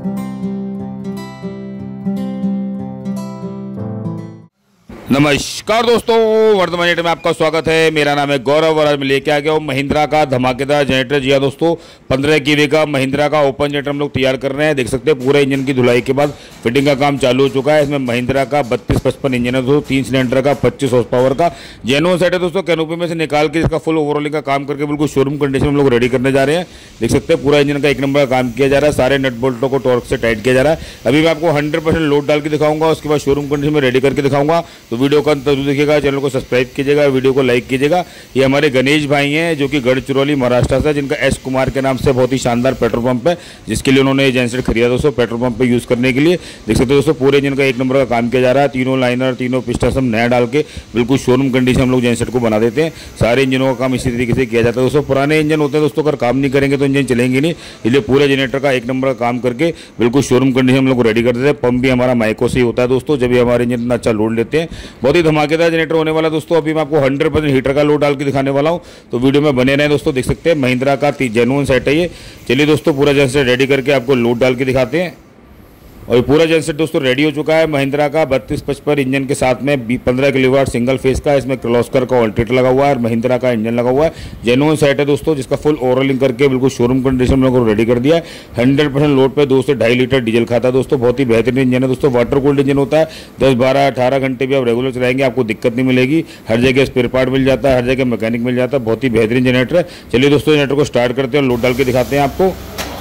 नमस्कार दोस्तों, वर्धमान जनरेटर में आपका स्वागत है। मेरा नाम है गौरव और आज मैं लेके आ गया हूँ महिंद्रा का धमाकेदार जनरेटर। जी हाँ दोस्तों, 15 केवी का महिंद्रा का ओपन जनरेटर हम लोग तैयार कर रहे हैं। देख सकते हैं पूरे इंजन की धुलाई के बाद फिटिंग का काम चालू हो चुका है। इसमें महिंद्रा का 3255 इंजन है दोस्तों, 3 सिलेंडर का 25 हॉर्स पावर का जेन्युइन सेट है दोस्तों। कैनोपी में से निकाल के इसका फुल ओवरऑलिंग का काम करके बिल्कुल शोरूम कंडीशन में हम लोग रेडी करने जा रहे हैं। देख सकते हैं पूरा इंजन का 1 नंबर का काम किया जा रहा है। सारे नट बोल्टों को टॉर्क से टाइट किया जा रहा है। अभी मैं आपको 100% लोड डाल के दिखाऊंगा, उसके बाद शोरूम कंडीशन में रेडी करके दिखाऊंगा। तो वीडियो का अंत जरूर देखिएगा, चैनल को सब्सक्राइब कीजिएगा, वीडियो को लाइक कीजिएगा। ये हमारे गणेश भाई हैं जो कि गढ़चिरौली महाराष्ट्र से, जिनका एस कुमार के नाम से बहुत ही शानदार पेट्रोल पंप है, जिसके लिए उन्होंने ये जेनसेट खरीदा दोस्तों पेट्रोल पंप पे यूज़ करने के लिए। देख सकते हो दोस्तों पूरे इंजन का 1 नंबर का काम किया जा रहा है। तीनों लाइनर, तीनों पिस्टन सब नया डाल के बिल्कुल शोरूम कंडीशन हम लोग जेनसेट को बना देते हैं। सारे इंजनों का काम इसी तरीके से किया जाता है दोस्तों। पुराने इंजन होते हैं दोस्तों, अगर काम नहीं करेंगे तो इंजन चलेंगे नहीं, इसलिए पूरे जनरेटर का 1 नंबर का काम करके बिल्कुल शोरूम कंडीशन हम लोग रेडी कर देते हैं। पंप भी हमारा माइको से ही होता है दोस्तों, जब भी हमारे इंजन इतना अच्छा लोड लेते हैं। बहुत ही धमाकेदार जनरेटर होने वाला दोस्तों। अभी मैं आपको 100% हीटर का लोड डाल के दिखाने वाला हूं, तो वीडियो में बने रहें दोस्तों। देख सकते हैं महिंद्रा का जेन्युइन सेट है ये। चलिए दोस्तों पूरा जेनसेट रेडी करके आपको लोड डाल के दिखाते हैं। और ये पूरा जेनसेट दोस्तों रेडी हो चुका है महिंद्रा का 3255 इंजन के साथ में 15 किलोवाट सिंगल फेस का। इसमें किर्लोस्कर का ऑल्टरनेटर लगा हुआ है और महिंद्रा का इंजन लगा हुआ है। जेन्युइन सेट है दोस्तों, जिसका फुल ओवरऑलिंग करके बिल्कुल शोरूम कंडीशन में लोगों को रेडी कर दिया है। 100% लोड पे 2 से 2.5 लीटर डीजल खाता है दोस्तों। बहुत ही बेहतरीन इंजन है दोस्तों। वाटर कूल्ड इंजन होता है। 10, 12, 18 घंटे भी आप रेगुलर चलाएंगे, आपको दिक्कत नहीं मिलेगी। हर जगह स्पेयर पार्ट मिल जाता है, हर जगह मैकेनिक मिल जाता है। बहुत ही बेहतरीन जनरेटर है। चलिए दोस्तों जनरेटर को स्टार्ट करते हैं, लोड डाल के दिखाते हैं आपको।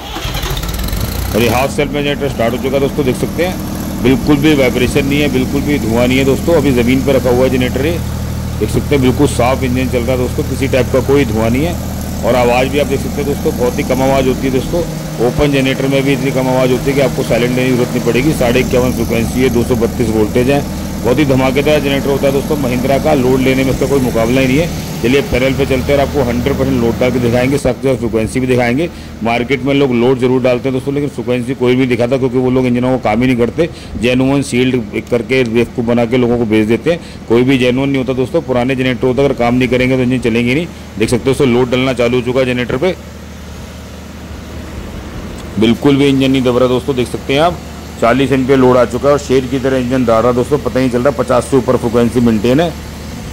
और ये हाफ सेल्फ में जनरेटर स्टार्ट हो चुका है दोस्तों। देख सकते हैं बिल्कुल भी वाइब्रेशन नहीं है, बिल्कुल भी धुआं नहीं है दोस्तों। अभी ज़मीन पर रखा हुआ है जनरेटर ये। देख सकते हैं बिल्कुल साफ इंजन चल रहा है दोस्तों, किसी टाइप का कोई धुआं नहीं है। और आवाज़ भी आप देख सकते हैं दोस्तों, बहुत ही कम आवाज़ होती है दोस्तों। ओपन जनरेटर में भी इतनी कम आवाज़ होती है कि आपको साइलेंट लेने की जरूरत नहीं पड़ेगी। 51.5 फ्रिक्वेंसी है, 232 वोल्टेज है। बहुत ही धमाकेदार जनरेटर होता है दोस्तों महिंद्रा का। लोड लेने में इसका कोई मुकाबला ही नहीं है। चलिए पैनल पे चलते हैं और आपको 100% लोड डाल के दिखाएंगे, साथ साथ फ्रिक्वेंसी भी दिखाएंगे। मार्केट में लोग लोड जरूर डालते हैं दोस्तों, लेकिन फ्रिक्वेंसी कोई भी दिखाता, क्योंकि वो लोग इंजनों को काम ही नहीं करते। जेन्युइन सील्ड करके बेवकूफ़ बना के लोगों को बेच देते हैं। कोई भी जेन्युइन नहीं होता दोस्तों। पुराने जनरेटर होता है, अगर काम नहीं करेंगे तो इंजन चलेंगे नहीं। देख सकते हो दोस्तों लोड डलना चालू हो चुका है जनरेटर पे। बिल्कुल भी इंजन नहीं दब रहा दोस्तों। देख सकते हैं आप 40 एम्पीयर लोड आ चुका है और शेर की तरह इंजन दार रहा दोस्तों। पता नहीं चल रहा। 50 से ऊपर फ्रिक्वेंसी मेंटेन है।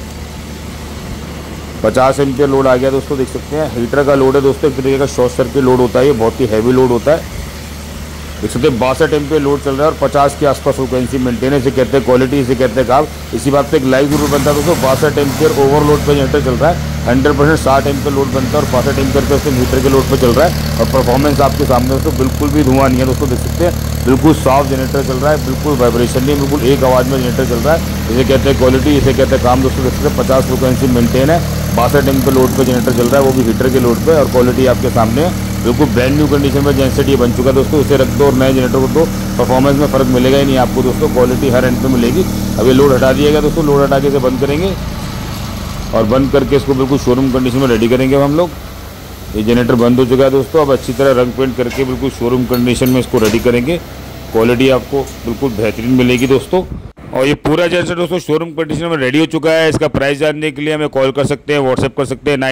50 एम्पीयर लोड आ गया दोस्तों। देख सकते हैं हीटर का लोड है दोस्तों, एक तरीके का शॉर्ट सर्किट लोड होता है। ये बहुत ही हैवी लोड होता है। देख सकते हैं 62 एम्पीयर लोड चल रहा है और 50 के आसपास फ्रिक्वेंसी मेंटेन है। इसे कहते हैं क्वालिटी, इसे कहते हैं काम। इसी बात पे एक लाइव जरूर बनता है दोस्तों। 62 एम्पीयर ओवरलोड पे जनरेटर चल रहा है। 100% 60 एम्पीयर लोड बनता है और 65 एम्पीयर पे उसके मीटर के लोड पे चल रहा है। और परफॉर्मेंस आपके सामने दोस्तों, बिल्कुल भी धुआं नहीं है दोस्तों। देख सकते हैं बिल्कुल साफ जनरेटर चल रहा है, बिल्कुल वाइब्रेशन नहीं, बिल्कुल एक आवाज़ में जनरेटर चल रहा है। इसे कहते हैं क्वालिटी, इसे कहते हैं काम दोस्तों। देख सकते हैं 50 फ्रिक्वेंसी मेंटेन है। 62 एम्पीयर लोड पे जनरेटर चल रहा है, वो भी हीटर के लोड पे। और क्वालिटी आपके सामने है। बिल्कुल ब्रांड न्यू कंडीशन में जेनसेट ये बन चुका है दोस्तों। उसे रख दो और नए जनरेटर को दो, परफॉर्मेंस में फ़र्क मिलेगा ही नहीं आपको दोस्तों। क्वालिटी हर एंड पे मिलेगी। अब ये लोड हटा दिया गया दोस्तों। लोड हटा के इसे बंद करेंगे और बंद करके इसको बिल्कुल शोरूम कंडीशन में रेडी करेंगे हम लोग। ये जनरेटर बंद हो चुका है दोस्तों। अब अच्छी तरह रंग पेंट करके बिल्कुल शोरूम कंडीशन में इसको रेडी करेंगे। क्वालिटी आपको बिल्कुल बेहतरीन मिलेगी दोस्तों। और ये पूरा जनरेटर दोस्तों शोरूम कंडीशन में रेडी हो चुका है। इसका प्राइस जानने के लिए हमें कॉल कर सकते हैं, व्हाट्सएप कर सकते हैं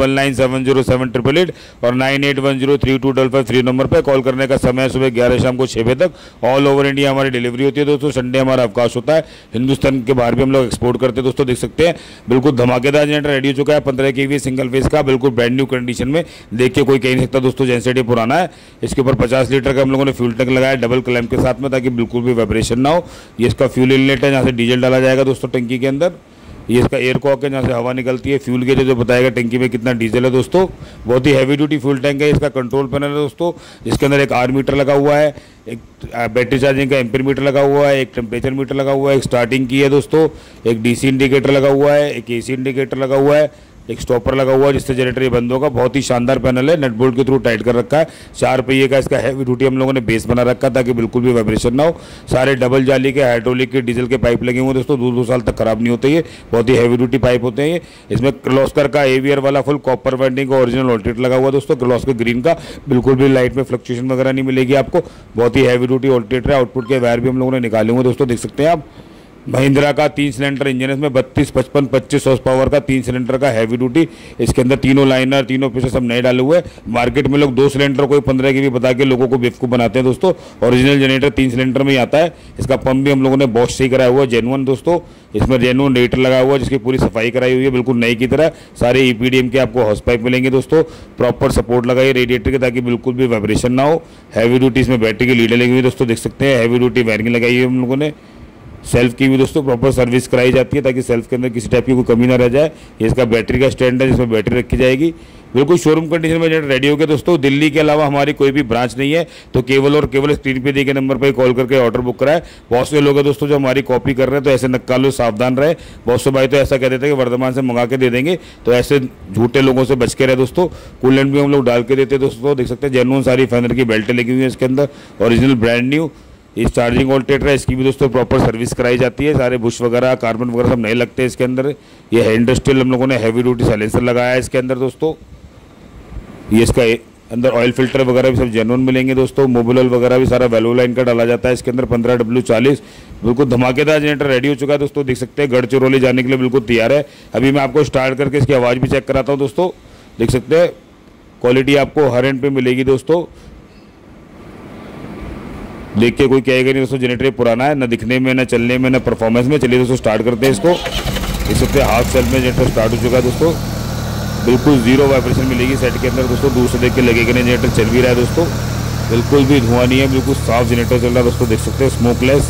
9899707888 और 98103255 नंबर पर। कॉल करने का समय सुबह 11 शाम को 6 बजे तक। ऑल ओवर इंडिया हमारी डिलीवरी होती है दोस्तों। संडे हमारा अवकाश होता है। हिंदुस्तान के बाहर भी हम लोग एक्सपोर्ट करते हैं दोस्तों। देख सकते हैं बिल्कुल धमाकेदार जनरेटर रेडी हो चुका है। 15 केवी सिंगल फेस का, बिल्कुल ब्रांड न्यू कंडीशन में। देख के कोई कह नहीं सकता दोस्तों जेनसेट ये पुराना है। इसके ऊपर 50 लीटर का हम लोगों ने फ्यूल टैंक लगाया डबल क्लैंप के साथ में, ताकि बिल्कुल भी वाइब्रेशन ना हो। ये इसका फ्यूल इनलेट है, जहाँ से डीजल डाला जाएगा दोस्तों टंकी के अंदर। ये इसका एयर कॉक है, जहाँ से हवा निकलती है। फ्यूल गेज जो बताएगा टंकी में कितना डीजल है दोस्तों। बहुत ही हैवी ड्यूटी फ्यूल टैंक है। इसका कंट्रोल पैनल है दोस्तों, जिसके अंदर एक आर मीटर लगा हुआ है, एक बैटरी चार्जिंग का एम्पीयर मीटर लगा हुआ है, एक टेम्परेचर मीटर लगा हुआ है, एक स्टार्टिंग की है दोस्तों, एक डीसी इंडिकेटर लगा हुआ है, एक एसी इंडिकेटर लगा हुआ है, एक स्टॉपर लगा हुआ है जिससे जनरेटर ये बंद होगा। बहुत ही शानदार पैनल है, नट बोल्ट के थ्रू टाइट कर रखा है। 4 पहिए का इसका हैवी ड्यूटी हम लोगों ने बेस बना रखा ताकि बिल्कुल भी वाइब्रेशन ना हो। सारे डबल जाली के हाइड्रोलिक के डीजल के पाइप लगे हुए हैं दोस्तों, 2 साल तक खराब नहीं होते। ये बहुत ही हैवी ड्यूटी पाइप होते हैं ये। इसमें किर्लोस्कर का एवीआर वाला फुल कॉपर वाइंडिंग का ओरिजिनल ऑल्टरनेटर लगा हुआ है दोस्तों, किर्लोस्कर ग्रीन का। बिल्कुल भी लाइट में फ्लक्चुएशन वगैरह नहीं मिलेगी आपको। बहुत ही हैवी ड्यूटी ऑल्टरनेटर है। आउटपुट के वायर भी हम लोगों ने निकाले हुए दोस्तों, देख सकते हैं आप। महिंद्रा का 3 सिलेंडर इंजन है, इसमें 32, 55, 25 हॉर्स पावर का 3 सिलेंडर का हैवी ड्यूटी। इसके अंदर तीनों लाइनर, तीनों पीछे सब नए डाले हुए हैं। मार्केट में लोग 2 सिलेंडर को 15 की भी बता के लोगों को बेवकूफ़ बनाते हैं दोस्तों। ओरिजिनल जनरेटर 3 सिलेंडर में ही आता है। इसका पंप भी हम लोगों ने बॉश से ही कराया हुआ है, जेन्युइन दोस्तों। इसमें जेन्युइन रेडिएटर लगा हुआ है जिसकी पूरी सफाई कराई हुई है, बिल्कुल नई की तरह। सारे EPDM के आपको हॉर्स पाइप मिलेंगे दोस्तों। प्रॉपर सपोर्ट लगाइए रेडिएटर के ताकि बिल्कुल भी वाइब्रेशन ना हो। हैवी ड्यूटी इसमें बैटरी की लीडें लगी हुई है दोस्तों, देख सकते हैं। हैवी ड्यूटी वायरिंग लगाई है हम लोगों ने। सेल्फ की भी दोस्तों प्रॉपर सर्विस कराई जाती है ताकि सेल्फ के अंदर किसी टाइप की कोई कमी ना रह जाए। ये इसका बैटरी का स्टैंड है जिसमें बैटरी रखी जाएगी। बिल्कुल शोरूम कंडीशन में जनरेटर रेडी हो गया दोस्तों। दिल्ली के अलावा हमारी कोई भी ब्रांच नहीं है, तो केवल और केवल स्क्रीन पे दिए गए नंबर पर कॉल करके ऑर्डर बुक कराए। बहुत से लोग हैं दोस्तों जो हमारी कॉपी कर रहे हैं, तो ऐसे नक्कालों सावधान रहे। बहुत से भाई तो ऐसा कह देते हैं कि वर्धमान से मंगा के दे देंगे, तो ऐसे झूठे लोगों से बच के रहे दोस्तों। कूलेंट भी हम लोग डाल के देते हैं दोस्तों, देख सकते हैं। जेन्युइन सारी फेंडर की बेल्टें लगी हुई हैं इसके अंदर, ओरिजिनल ब्रांड न्यू। इस चार्जिंग ऑल्टरनेटर है, इसकी भी दोस्तों प्रॉपर सर्विस कराई जाती है। सारे बुश वगैरह, कार्बन वगैरह सब नए लगते हैं इसके अंदर। ये है इंडस्ट्रियल, हम लोगों ने हैवी ड्यूटी साइलेंसर लगाया है इसके अंदर दोस्तों। ये इसका अंदर ऑयल फिल्टर वगैरह भी सब जेन्युइन मिलेंगे दोस्तों। मोबिल ऑयल वगैरह भी सारा वैल्यू लाइन का डाला जाता है इसके अंदर। 15W40 बिल्कुल धमाकेदार जनरेटर रेडी हो चुका है दोस्तों, देख सकते हैं। गढ़चिरौली जाने के लिए बिल्कुल तैयार है। अभी मैं आपको स्टार्ट करके इसकी आवाज़ भी चेक कराता हूँ दोस्तों, देख सकते हैं। क्वालिटी आपको हर एंड पे मिलेगी दोस्तों। देख के कोई कहेगा नहीं दोस्तों जनरेटर पुराना है, ना दिखने में, ना चलने में, ना परफॉर्मेंस में। चलिए दोस्तों स्टार्ट करते हैं इसको। देख सकते हैं हाफ सेल्फ में जनरेटर स्टार्ट हो चुका है दोस्तों। बिल्कुल जीरो वाइब्रेशन मिलेगी सेट के अंदर दोस्तों। दूर से देख के लगेगा नहीं जनरेटर चल भी रहा है दोस्तों। बिल्कुल भी धुआं नहीं है, बिल्कुल साफ जनरेटर चल रहा है दोस्तों, देख सकते हैं। स्मोकलेस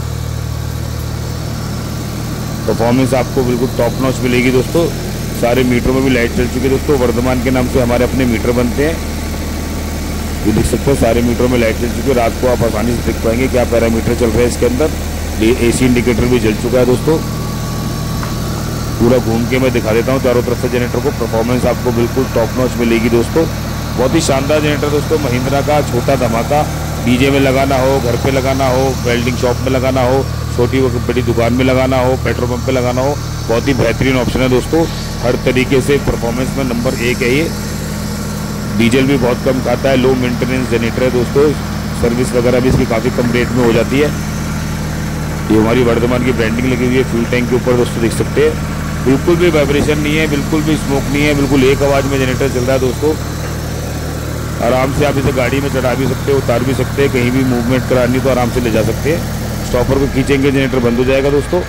परफॉर्मेंस आपको बिल्कुल टॉप नॉच मिलेगी दोस्तों। सारे मीटरों में भी लाइट चल चुकी है दोस्तों। वर्धमान के नाम से हमारे अपने मीटर बनते हैं, ये देख सकते हो। सारे मीटरों में लाइट चल चुकी है। रात को आप आसानी से देख पाएंगे क्या पैरामीटर चल रहे हैं इसके अंदर। AC इंडिकेटर भी जल चुका है दोस्तों। पूरा घूम के मैं दिखा देता हूँ चारों तरफ से जनरेटर को। परफॉर्मेंस आपको बिल्कुल टॉप नॉच मिलेगी दोस्तों। बहुत ही शानदार जनरेटर दोस्तों, महिंद्रा का छोटा धमाका। डीजे में लगाना हो, घर पे लगाना हो, वेल्डिंग शॉप में लगाना हो, छोटी बड़ी दुकान में लगाना हो, पेट्रोल पंप पे लगाना हो, बहुत ही बेहतरीन ऑप्शन है दोस्तों। हर तरीके से परफॉर्मेंस में नंबर 1 है ये। डीजल भी बहुत कम खाता है, लो मेंटेनेंस जनरेटर है दोस्तों। सर्विस वगैरह भी इसकी काफ़ी कम रेट में हो जाती है। ये हमारी वर्धमान की ब्रांडिंग लगी हुई है फ्यूल टैंक के ऊपर दोस्तों, देख सकते हैं। बिल्कुल भी वाइब्रेशन नहीं है, बिल्कुल भी स्मोक नहीं है, बिल्कुल एक आवाज़ में जनरेटर चल रहा है दोस्तों। आराम से आप इसे गाड़ी में चढ़ा भी सकते हो, उतार भी सकते हैं। कहीं भी मूवमेंट करानी तो आराम से ले जा सकते हैं। स्टॉपर को खींचेंगे जनरेटर बंद हो जाएगा दोस्तों।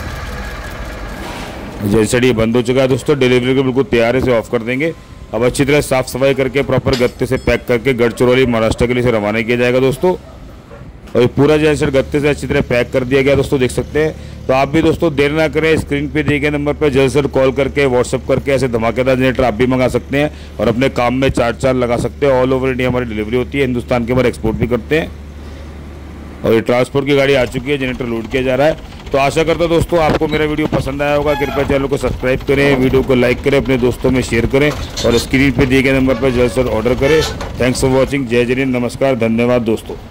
जैसे ये बंद हो चुका है दोस्तों, डिलीवरी को बिल्कुल तैयार है, इसे ऑफ कर देंगे। अब अच्छी तरह साफ सफाई करके प्रॉपर गत्ते से पैक करके गढ़चिरौली महाराष्ट्र के लिए इसे रवाना किया जाएगा दोस्तों। और पूरा जनरेटर गत्ते से अच्छी तरह पैक कर दिया गया दोस्तों, देख सकते हैं। तो आप भी दोस्तों देर ना करें, स्क्रीन पे दिए गए नंबर पर जल्द से जल्द कॉल करके, व्हाट्सअप करके ऐसे धमाकेदार जनरेटर आप भी मंगा सकते हैं और अपने काम में 4 लगा सकते हैं। ऑल ओवर इंडिया हमारी डिलीवरी होती है, हिंदुस्तान के बाहर एक्सपोर्ट भी करते हैं। और ये ट्रांसपोर्ट की गाड़ी आ चुकी है, जनरेटर लोड किया जा रहा है। तो आशा करता हूं दोस्तों आपको मेरा वीडियो पसंद आया होगा। कृपया चैनल को सब्सक्राइब करें, वीडियो को लाइक करें, अपने दोस्तों में शेयर करें और स्क्रीन पे दिए गए नंबर पर जल्द से जल्द ऑर्डर करें। Thanks for watching. जय जय हिंद, नमस्कार, धन्यवाद दोस्तों।